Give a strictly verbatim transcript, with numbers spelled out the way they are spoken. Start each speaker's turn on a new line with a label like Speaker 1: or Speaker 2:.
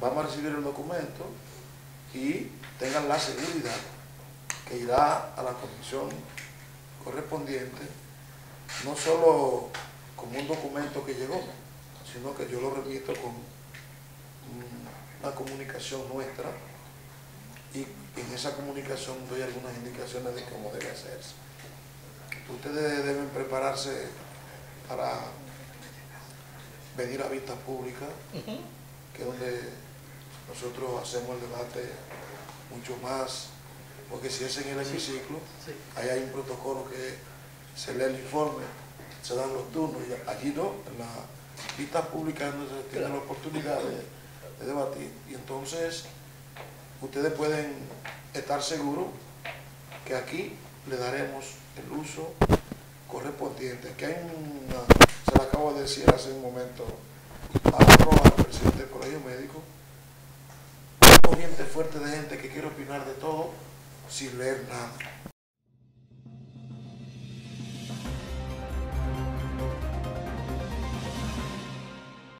Speaker 1: vamos a recibir el documento y tengan la seguridad que irá a la comisión correspondiente, no solo como un documento que llegó, sino que yo lo remito con una comunicación nuestra y en esa comunicación doy algunas indicaciones de cómo debe hacerse. Ustedes deben prepararse para venir a vista pública, uh-huh. que es donde nosotros hacemos el debate mucho más, porque si es en el hemiciclo, sí. Sí. Ahí hay un protocolo que se lee el informe, se dan los turnos, y allí no, en la vista pública es donde se tiene claro. la oportunidad de, de debatir, y entonces ustedes pueden estar seguros que aquí le daremos el uso correspondiente. Que hay una, se lo acabo de decir hace un momento a Roa, al presidente del Colegio Médico, una corriente fuerte de gente que quiere opinar de todo sin leer nada.